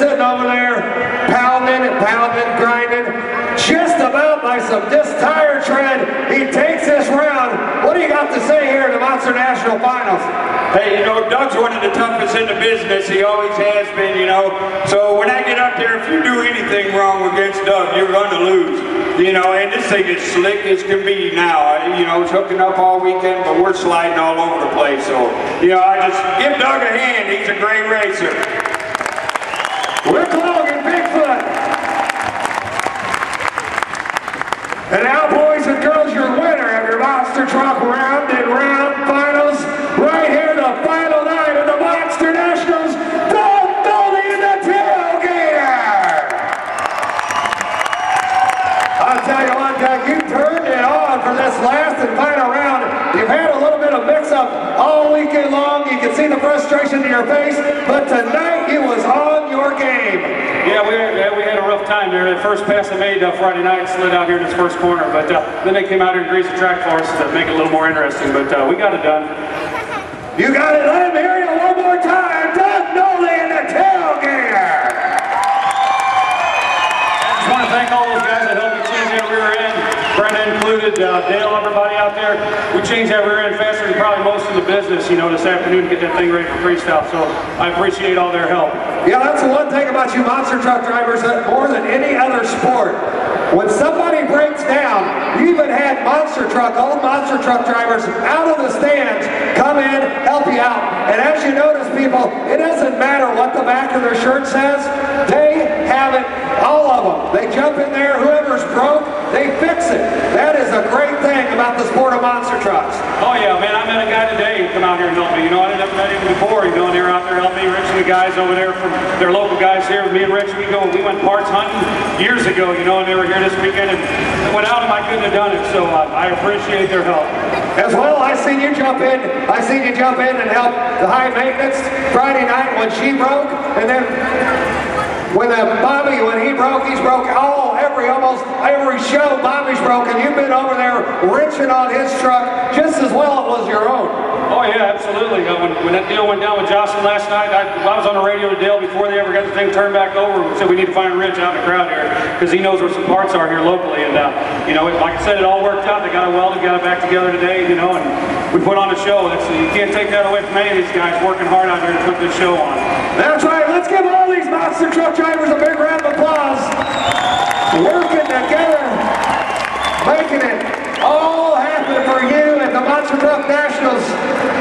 sitting over there, pounding and pounding, grinding, just about by some just tire tread. He takes this round. What do you got to say here in the Monster National Finals? Hey, you know, Doug's one of the toughest in the business. He always has been, you know. So when I get up there, if you do anything wrong against Doug, you're going to lose. You know, and this thing is slick as can be now. You know, it's hooking up all weekend, but we're sliding all over the place. So, you know, I just give Doug a hand. He's a great racer. Rick Logan, Bigfoot. And now, boys and girls, your winner of your Monster Truck Round and Round Finals, right here, the final night of the Monster Nationals, Doug Nolte in the tailgater. I'll tell you one thing, you turned it on for this last and final round. You've had a little bit of mix-up all weekend long. You can see the frustration in your face, but tonight you was on your game. Yeah, we had a rough time there. The first pass I made Friday night slid out here in this first corner, but then they came out here and greased the track for us to make it a little more interesting, but we got it done. You got it. Let him hear you one more time. Doug Nolte in the tailgater. I just want to thank all those guys that helped me change that rear end. Brenda included, Dale, everybody out there. We changed that rear end faster than probably most of the business, you know, this afternoon to get that thing ready for freestyle. So I appreciate all their help. Yeah, that's the one thing about you monster truck drivers that more than any other sport. When somebody breaks down, you even had old monster truck drivers out of the stands come in, help you out. And as you notice, people, it doesn't matter what the back of their shirt says. They have it, all of them. They jump in there, whoever's broke, they fix it. That is a great thing about the sport of monster trucks. Oh yeah, man, I met a guy today who come out here and help me. You know, I didn't have met him before. You know, and they were out there helping me. Rich and the guys over there from their local guys here. Me and Rich, we went parts hunting years ago, you know, and they were here this weekend. And without them, I couldn't have done it. So I appreciate their help. As well, I seen you jump in and help the high maintenance Friday night when she broke, and then when Bobby, when he broke, he's broke almost every show Bobby's broken. You've been over there wrenching on his truck just as well it was your own. Oh yeah, absolutely. When that deal went down with Jocelyn last night, I was on the radio to Dale before they ever got the thing turned back over. We said we need to find Rich out in the crowd here because he knows where some parts are here locally. And you know, like I said, it all worked out. They got it welded, got it back together today, you know, and we put on a show. You can't take that away from any of these guys working hard out here to put this show on. That's right. Let's give all these monster truck drivers a big round of applause. Working together, making it all happen for you at the Monster Truck Nationals.